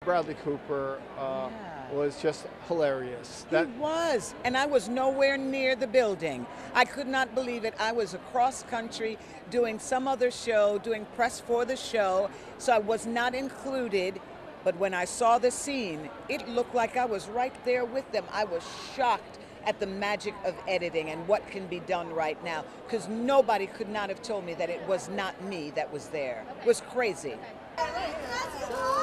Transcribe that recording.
Bradley Cooper was just hilarious. He was, and I was nowhere near the building. I could not believe it. I was across country doing some other show, doing press for the show, so I was not included. But when I saw the scene, it looked like I was right there with them. I was shocked at the magic of editing and what can be done right now, because nobody could not have told me that it was not me that was there. It was crazy. Okay.